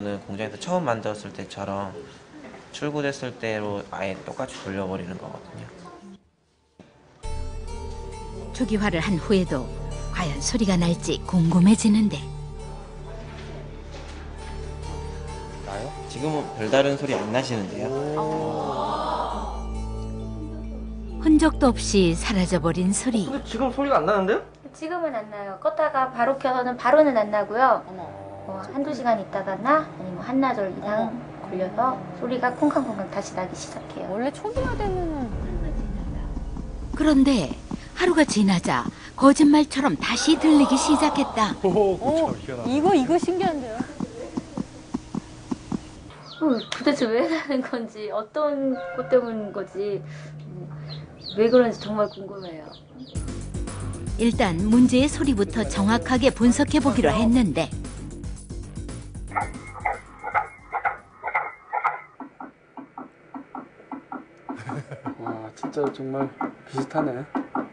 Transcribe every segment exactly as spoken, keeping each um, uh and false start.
공장에서 처음 만들었을 때처럼 출고됐을 때로 아예 똑같이 돌려버리는 거거든요. 초기화를 한 후에도 과연 소리가 날지 궁금해지는데 나요? 지금은 별다른 소리 안 나시는데요. 흔적도 없이 사라져버린 소리. 근데 지금 소리가 안 나는데요? 지금은 안 나요. 껐다가 바로 켜서는 바로는 안 나고요. 뭐 한두 시간 있다가 나 아니면 한나절 이상 걸려서 소리가 콩쾅콩쾅 다시 나기 시작해요. 원래 초기화 되면은 그런데 하루가 지나자 거짓말처럼 다시 들리기 시작했다. 오, 어, 그쵸, 희한하다. 이거 이거 신기한데요. 어, 도대체 왜 나는 건지 어떤 것 때문인 거지 음, 왜 그런지 정말 궁금해요. 일단 문제의 소리부터 정확하게 분석해보기로 했는데 와, 진짜 정말 비슷하네.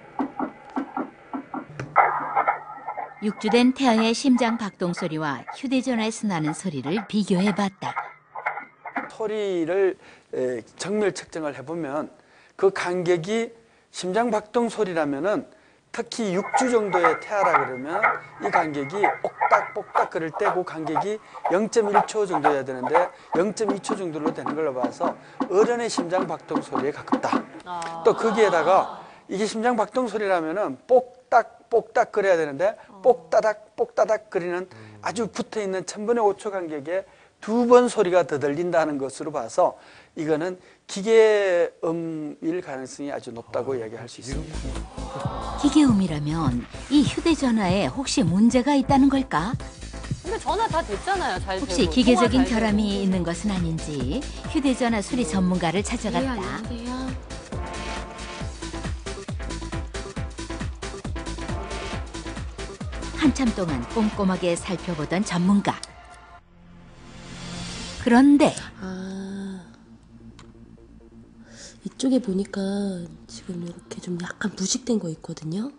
육주된 태아의 심장 박동 소리와 휴대전화에서 나는 소리를 비교해봤다. 소리를 에, 정밀 측정을 해보면 그 간격이 심장 박동 소리라면은 특히 육 주 정도의 태아라 그러면 이 간격이 옥닥복닥 그럴 때 그 간격이 영 점 일 초 정도여야 되는데 영 점 이 초 정도로 되는 걸로 봐서 어른의 심장 박동 소리에 가깝다. 아. 또 거기에다가 이게 심장 박동 소리라면은 똑딱 똑딱 그래야 되는데 똑따닥 똑따닥 그리는 아주 붙어 있는 천분의 오 초 간격에 두 번 소리가 더 들린다는 것으로 봐서 이거는 기계음일 가능성이 아주 높다고 이야기할 수 있습니다. 기계음이라면 이 휴대전화에 혹시 문제가 있다는 걸까? 근데 전화 다 됐잖아요. 잘 혹시 되고. 기계적인 통화 잘 결함이 되고. 있는 것은 아닌지 휴대전화 수리 전문가를 찾아갔다. 한참 동안 꼼꼼하게 살펴보던 전문가. 그런데 아, 이쪽에 보니까 지금 이렇게 좀 약간 부식된 거 있거든요.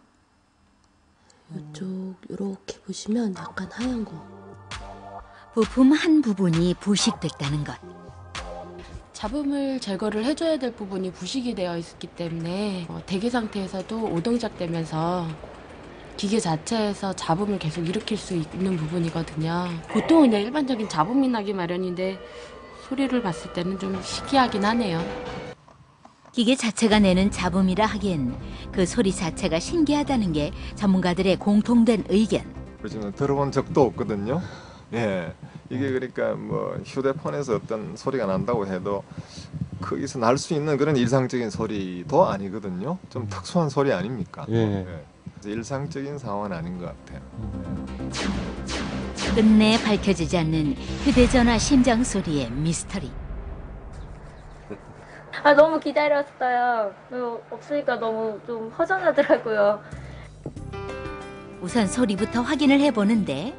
이쪽 이렇게 보시면 약간 하얀 거. 부품 한 부분이 부식됐다는 것. 잡음을 제거를 해줘야 될 부분이 부식이 되어 있기 때문에 어, 대기 상태에서도 오동작되면서 기계 자체에서 잡음을 계속 일으킬 수 있는 부분이거든요. 보통 그냥 일반적인 잡음이 나기 마련인데 소리를 봤을 때는 좀 희귀하긴 하네요. 기계 자체가 내는 잡음이라 하기엔 그 소리 자체가 신기하다는 게 전문가들의 공통된 의견. 저는 들어본 적도 없거든요. 예, 이게 그러니까 뭐 휴대폰에서 어떤 소리가 난다고 해도 거기서 날 수 있는 그런 일상적인 소리도 아니거든요. 좀 특수한 소리 아닙니까? 예. 예. 일상적인 상황은 아닌 것 같아요. 끝내 밝혀지지 않는 휴대전화 심장 소리의 미스터리. 아 너무 기다렸어요. 어, 없으니까 너무 좀 허전하더라고요. 우선 소리부터 확인을 해보는데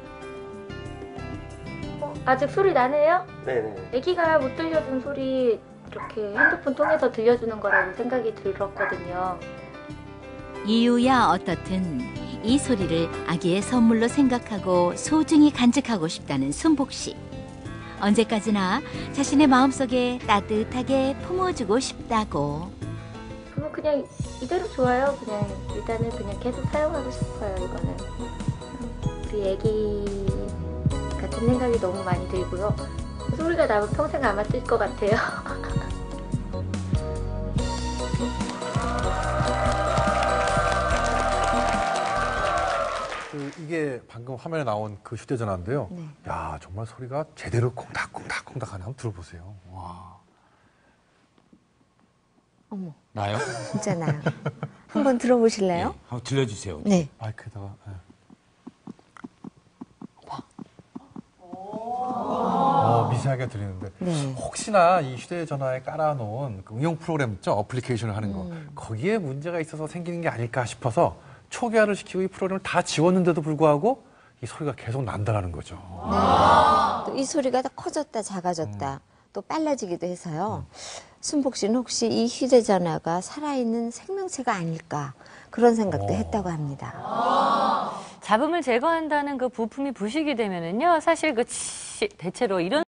어, 아직 소리 나네요? 네네. 아기가 못 들려준 소리 이렇게 핸드폰 통해서 들려주는 거라고 생각이 들었거든요. 이유야 어떻든 이 소리를 아기의 선물로 생각하고 소중히 간직하고 싶다는 순복 씨. 언제까지나 자신의 마음속에 따뜻하게 품어주고 싶다고. 그럼 그냥 이대로 좋아요. 그냥 일단은 그냥 계속 사용하고 싶어요. 이거는 우리 애기 같은 생각이 너무 많이 들고요. 소리가 나면 평생 아마 뜰 것 같아요. 그 이게 방금 화면에 나온 그 휴대전화인데요. 네. 야, 정말 소리가 제대로 콩닥콩닥콩닥하네. 한번 들어보세요. 와. 어머, 나요? 진짜 나요. 한번 들어보실래요? 네, 한번 들려주세요. 네. 마이크에다가. 네. 어, 미세하게 들리는데 네. 혹시나 이 휴대전화에 깔아놓은 그 응용 프로그램 있죠? 어플리케이션을 하는 거. 음. 거기에 문제가 있어서 생기는 게 아닐까 싶어서 초기화를 시키고 이 프로그램을 다 지웠는데도 불구하고 이 소리가 계속 난다는 거죠. 네. 또 이 소리가 다 커졌다 작아졌다 또 빨라지기도 해서요. 순복 씨는 혹시 이 휴대전화가 살아있는 생명체가 아닐까 그런 생각도 오. 했다고 합니다. 잡음을 제거한다는 그 부품이 부식이 되면은요, 사실 그 치, 대체로 이런